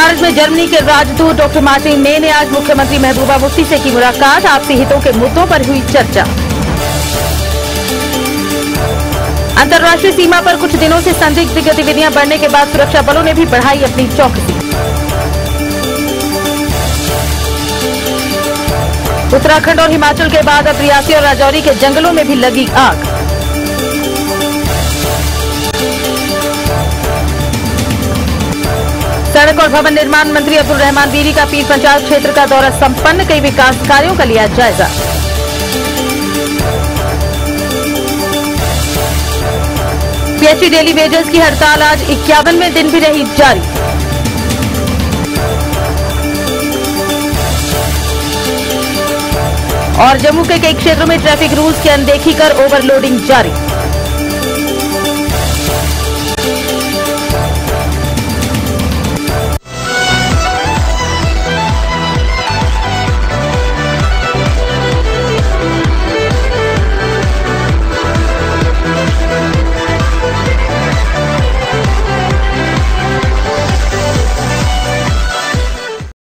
भारत में जर्मनी के राजदूत डॉक्टर मार्टिन ने आज मुख्यमंत्री महबूबा मुफ्ती से की मुलाकात। आपसी हितों के मुद्दों पर हुई चर्चा। अंतर्राष्ट्रीय सीमा पर कुछ दिनों से संदिग्ध गतिविधियां बढ़ने के बाद सुरक्षा बलों ने भी बढ़ाई अपनी चौकसी। उत्तराखंड और हिमाचल के बाद अब रियासी और राजौरी के जंगलों में भी लगी आग। सड़क और भवन निर्माण मंत्री अब्दुल रहमान बीरी का पीर पंचायत क्षेत्र का दौरा संपन्न, कई विकास कार्यों का लिया जायजा। पीएचई डेली वेजेस की हड़ताल आज 51वें दिन भी रही जारी। और जम्मू के कई क्षेत्रों में ट्रैफिक रूल्स की अनदेखी कर ओवरलोडिंग जारी।